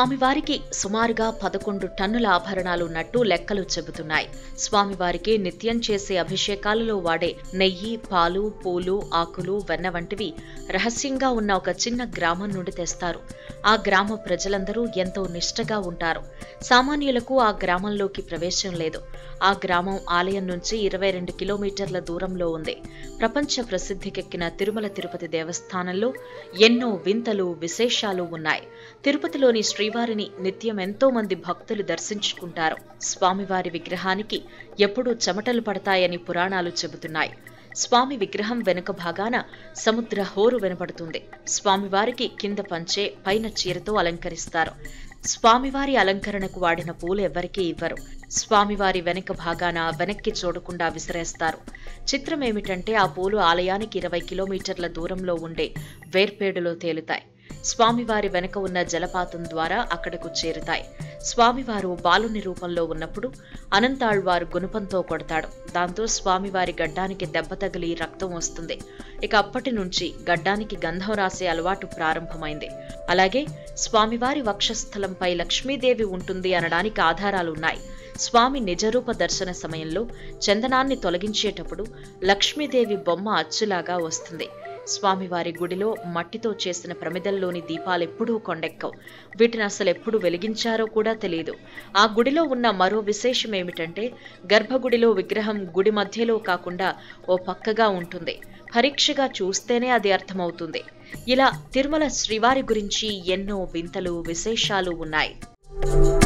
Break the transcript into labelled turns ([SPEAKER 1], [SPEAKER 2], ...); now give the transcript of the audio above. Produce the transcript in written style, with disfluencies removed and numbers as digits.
[SPEAKER 1] స్వామివారికి సుమారుగా 11 టన్నుల ఆభరణాలు ఉన్నట్టు లెక్కలు చెబుతున్నాయి. స్వామివారికి నిత్యం చేసే అభిషేకాలలో వాడే నెయ్యి, పాలు, పూలు, ఆకులు, వెన్న వంటివి రహస్యంగా ఉన్న ఒక చిన్న గ్రామం నుండి తెస్తారు. ఆ గ్రామ ప్రజలందరూ ఎంతో నిష్ఠగా ఉంటారు. సామాన్యులకు ఆ గ్రామంలోకి ప్రవేశం లేదు. ఆ గ్రామం ఆలయం నుంచి 22 కిలోమీటర్ల దూరంలో ఉంది. ప్రపంచ ప్రసిద్ధికెక్కిన తిరుమల తిరుపతి దేవస్థానంలో ఎన్నో వింతలు, విశేషాలు ఉన్నాయి. తిరుపతిలోని శ్రీవారిని నిత్యం ఎంతో మంది భక్తులు దర్శించుకుంటారు. స్వామివారి విగ్రహానికి ఎప్పుడూ చెమటలు పడతాయని పురాణాలు చెబుతున్నాయి. స్వామి విగ్రహం వెనుక భాగాన సముద్ర హోరు వినపడుతుంది. స్వామివారికి కింద పంచె, పైన చీరతో అలంకరిస్తారు. స్వామివారి అలంకరణకు వాడిన పూలు ఎవ్వరికీ ఇవ్వరు. స్వామివారి వెనక భాగాన వెనక్కి చూడకుండా విసిరేస్తారు. చిత్రమేమిటంటే ఆ పూలు ఆలయానికి 20 కిలోమీటర్ల దూరంలో ఉండే వేర్పేడులో తేలుతాయి. స్వామివారి వెనక ఉన్న జలపాతం ద్వారా అక్కడకు చేరుతాయి. స్వామివారు బాలుని రూపంలో ఉన్నప్పుడు అనంతాళ్వారు గుణపంతో కొడతాడు. దాంతో స్వామివారి గడ్డానికి దెబ్బ తగిలి రక్తం వస్తుంది. ఇక అప్పటి నుంచి గడ్డానికి గంధం రాసే అలవాటు ప్రారంభమైంది. అలాగే స్వామివారి వక్షస్థలంపై లక్ష్మీదేవి ఉంటుంది అనడానికి ఆధారాలున్నాయి. స్వామి నిజరూప దర్శన సమయంలో చందనాన్ని తొలగించేటప్పుడు లక్ష్మీదేవి బొమ్మ అచ్చులాగా వస్తుంది. స్వామివారి గుడిలో మట్టితో చేసిన ప్రమిదల్లోని దీపాలెప్పుడూ కొండెక్కవు. వీటిని అసలెప్పుడు వెలిగించారో కూడా తెలియదు. ఆ గుడిలో ఉన్న మరో విశేషమేమిటంటే గర్భగుడిలో విగ్రహం గుడి మధ్యలో కాకుండా ఓ పక్కగా ఉంటుంది. పరీక్షగా చూస్తేనే అది అర్థమవుతుంది. ఇలా తిరుమల శ్రీవారి గురించి ఎన్నో వింతలు, విశేషాలు ఉన్నాయి.